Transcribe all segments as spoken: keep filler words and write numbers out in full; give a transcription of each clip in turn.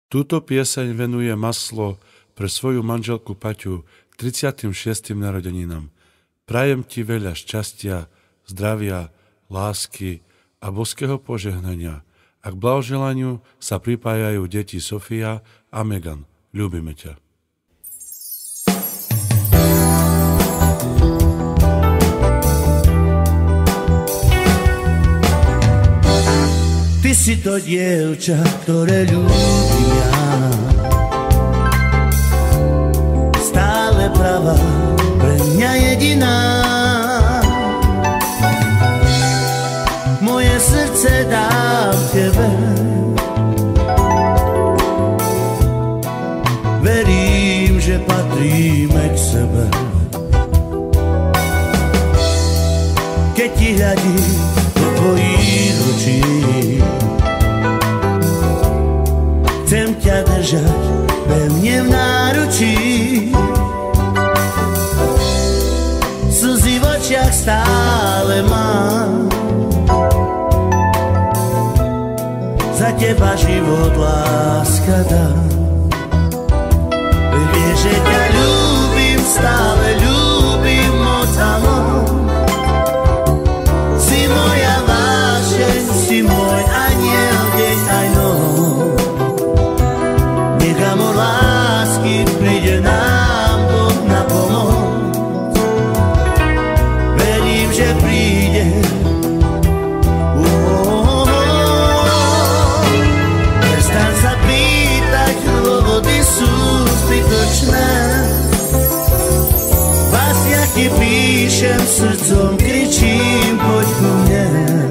Túto pieseň venuje Maslo pre svoju manželku Paťu tridsiatym šiestym narodeninám. Prajem ti veľa šťastia, zdravia, lásky a boského požehnania. A k blahoželaniu sa pripájajú deti Sofia a Megan. Ľúbime ťa. Ty si to dievča, ktoré ľúbim ja. Stále pravá, pre mňa jediná. Moje srdce dám tebe. Verím, že patríme k sebe. Keď ti hľadím do tvojich očí, chcem ťa držať pevne v náručí. Slzy v očiach stále mám. Za teba život láska dám. Vieš, že ťa ľúbim, stále ľúbim moc a moc. Si moja vášeň, si môj aniel deň aj noc. Nech amor lásky príde nám Boh na pomoc. Verím, že príde. Prestaň sa pýtať, dôvody sú zbytočné. Básnia ti píšem, srdcom kričím, poď ku mne.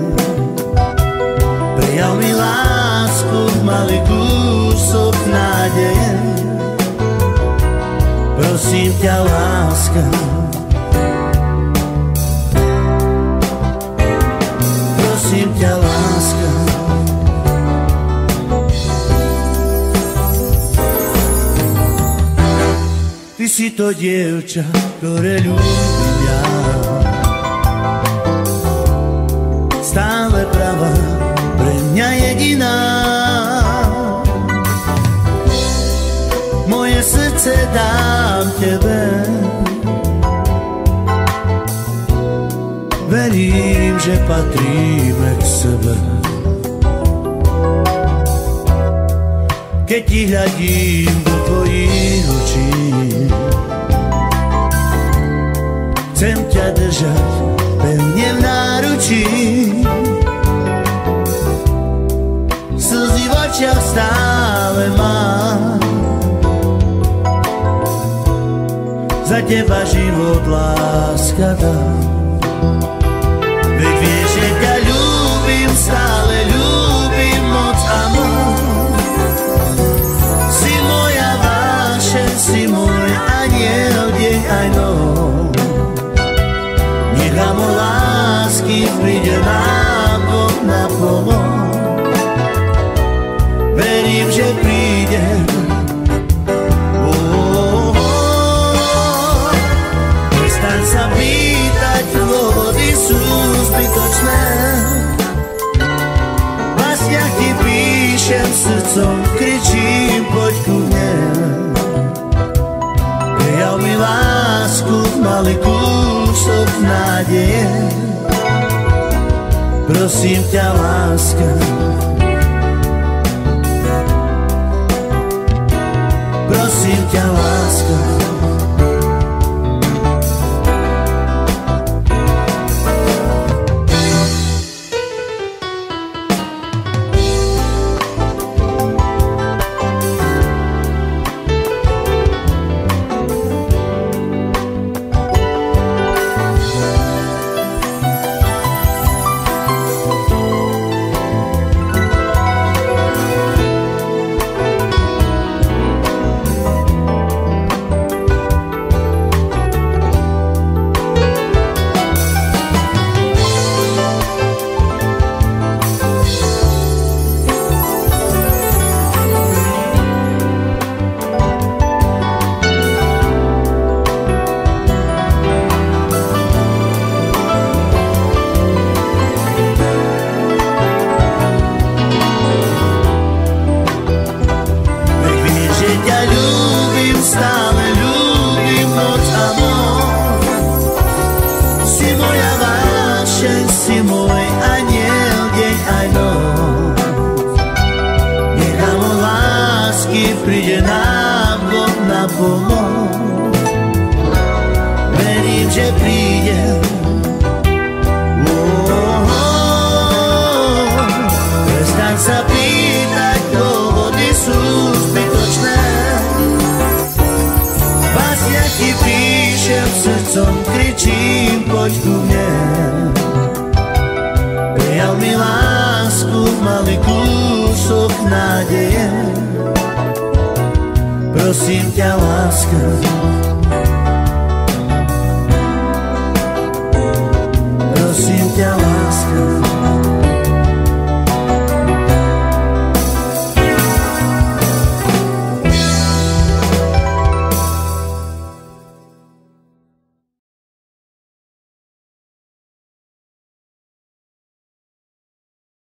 Prejav mi lásku, malý kúsok nádeje. Prosím ťa, láska. Prosím ťa, láska. Ty si to dievča, ktoré ľúbim ja. Stále pravá, pre mňa jediná. Moje srdce dám tebe. Verím, že patríme k sebe. Keď ti hľadím do tvojich očí, chcem ťa držať pevne v náručí. Slzy v očiach stále mám. Za teba život láska dám. Veď vieš, že ťa ľúbim, stále ľúbim moc a moc. Si moja vášeň, si môj aniel deň aj noc. Nech amor lásky príde nám Boh na pomoc. Verím, že príde. Oh, oh, oh. Prestaň sa pýtať, dôvody sú zbytočné. V básniach ti píšem, srdcom kričím, poď ku mne. Prejav mi lásku, malý kúsok nádeje. Prosím ťa, láska. Prosím ťa, láska. lásky príde nám Boh na pomoc. Verím, že príde. Prestaň sa pýtať, dôvody sú zbytočné. Básňa ti píšem, srdcom kričím, poď ku mne. Prijav mi lásku, malý kúsok nádeje. Prosím ťa, láska,